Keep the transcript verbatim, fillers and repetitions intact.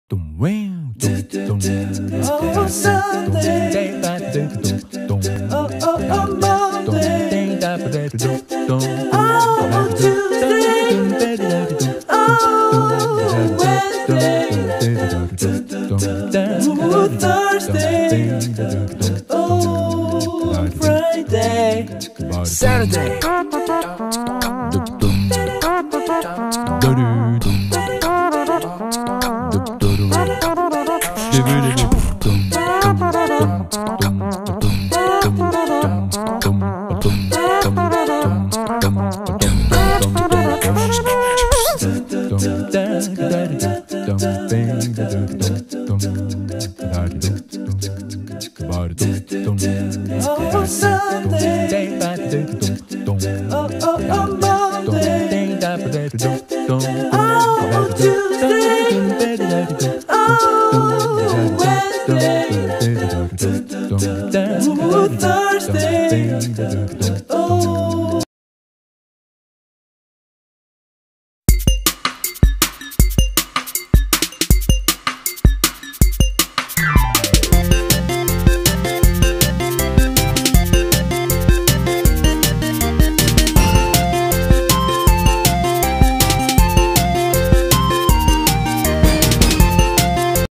Oh, Sunday. Oh, oh, oh, Monday. Oh, Tuesday. Oh, Wednesday. Oh, Thursday. Oh, Friday. Saturday. Oh, Sunday. Oh, oh, oh, Monday. Oh, Tuesday. Oh, Wednesday. Oh, Thursday. Oh,